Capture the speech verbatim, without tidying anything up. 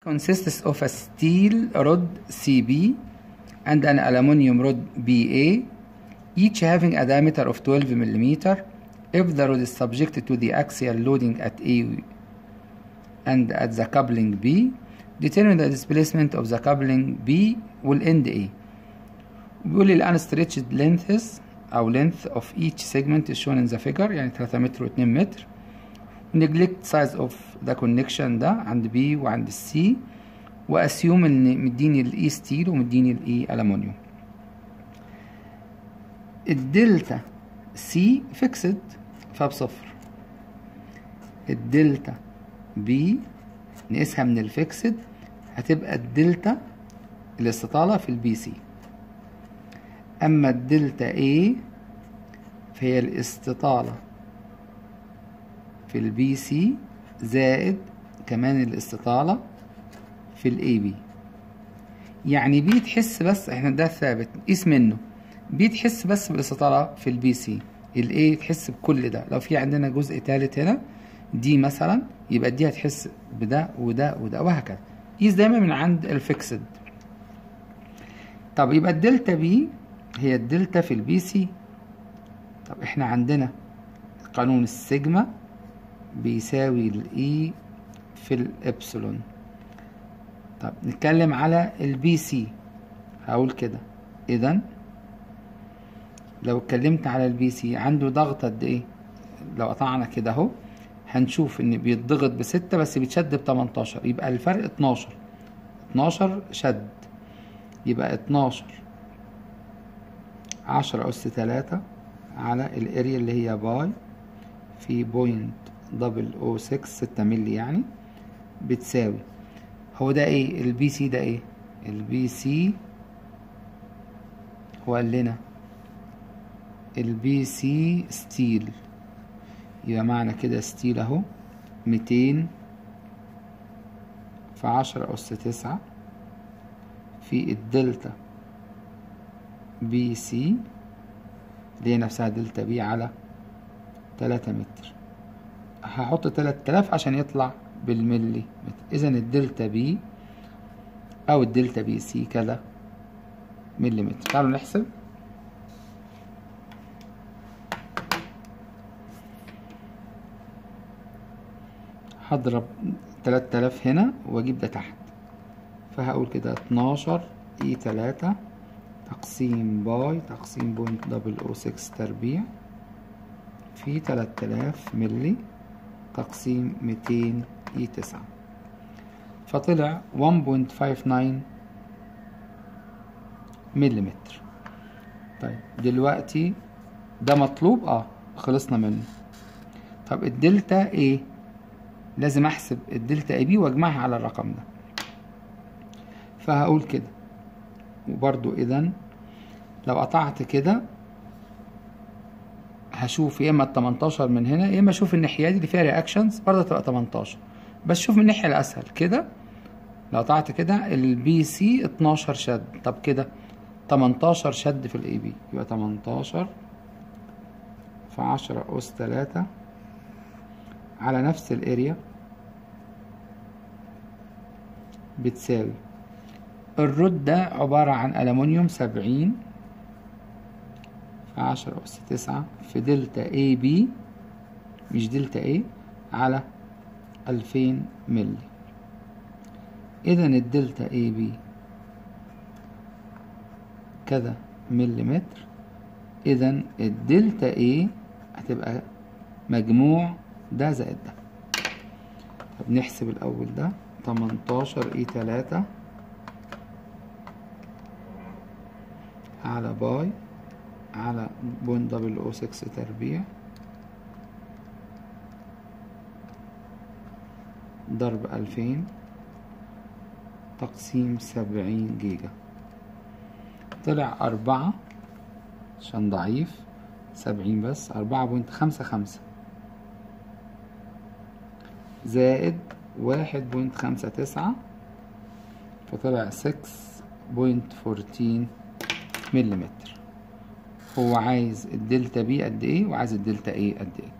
consists of a steel rod C B and an aluminum rod B A, each having a diameter of twelve millimeters. If the rod is subjected to the axial loading at A and at the coupling B, determine the displacement of the coupling B والend A. بيقول لي الان stretched lengths أو length of each segment is shown in the figure، يعني ثلاثة متر واتنين متر. neglect size of the connection ده عند B وعند C، واسيوم ان مديني الاي ستيل ومديني الاي ألمونيوم. الدلتا سي فيكسد فبصفر، الدلتا بي نقيسها من الفيكسد هتبقى الدلتا الاستطالة في البي سي، اما الدلتا اي فهي الاستطالة في البي سي زائد كمان الاستطالة في الاي بي. يعني بي تحس بس، احنا ده ثابت قيس منه، بي تحس بس بالاستطالة في البي سي، الاي تحس بكل ده. لو في عندنا جزء ثالث هنا دي مثلا يبقى دي هتحس بده وده وده وهكذا. قيس دايما من عند الفيكسد. طب يبقى الدلتا بي هي الدلتا في البي سي. طب احنا عندنا قانون السيجما بيساوي الاي في الابسلون. طب نتكلم على البي سي، هقول كده اذا لو اتكلمت على البي سي عنده ضغط قد ايه؟ لو قطعنا كده اهو هنشوف ان بيتضغط بستة بس بيتشد بتمنتاشر، يبقى الفرق اتناشر، اتناشر شد، يبقى اتناشر عشرة أس تلاتة على الاريا اللي هي باي في بوينت دبل او سكس، ستة ملي يعني، بتساوي هو ده ايه؟ البي سي ده ايه؟ البي سي هو قال لنا البي سي ستيل، يبقى معنى كده ستيل اهو ميتين في عشرة أس تسعة في الدلتا بي سي اللي هي نفسها دلتا بي على تلاتة متر. هحط تلات آلاف عشان يطلع بالملي متر. إذا الدلتا بي أو الدلتا بي سي كذا ملي متر. تعالوا نحسب. هضرب تلات آلاف هنا وأجيب ده تحت، فهقول كده اتناشر اي تلاتة تقسيم باي تقسيم بوينت دبل او سكس تربيع في تلات آلاف ملي تقسيم ميتين اي تسعة، فطلع واحد بوينت خمسة تسعة ملي متر. طيب دلوقتي ده مطلوب، اه خلصنا منه. طب الدلتا ايه؟ لازم احسب الدلتا اي بي واجمعها على الرقم ده، فهقول كده. وبرضو اذا لو قطعت كده هشوف يا اما ال تمنتاشر من هنا يا اما اشوف الناحيه دي اللي فيها رياكشنز برضه تبقى تمنتاشر، بس شوف من الناحيه الاسهل كده. لو قطعت كده البي سي اتناشر شد، طب كده تمنتاشر شد في الاي بي، يبقى تمنتاشر في عشرة أس تلاتة على نفس الاريا بتساوي الرد ده عبارة عن ألمونيوم سبعين في عشرة أس تسعة في دلتا اي بي مش دلتا اي على ألفين ملي. إذا الدلتا اي بي كذا ملي متر، إذا الدلتا اي هتبقى مجموع ده زائد ده. طب نحسب الأول ده، تمنتاشر اي تلاتة على باي على بوينت دبل او سكس تربيع ضرب ألفين تقسيم سبعين جيجا، طلع أربعة عشان ضعيف، سبعين بس، أربعة بوينت خمسة خمسة زائد واحد بوينت خمسة تسعة، فطلع ستة بوينت أربعتاشر ملي متر. هو عايز الدلتا بي قد ايه وعايز الدلتا ايه قد ايه.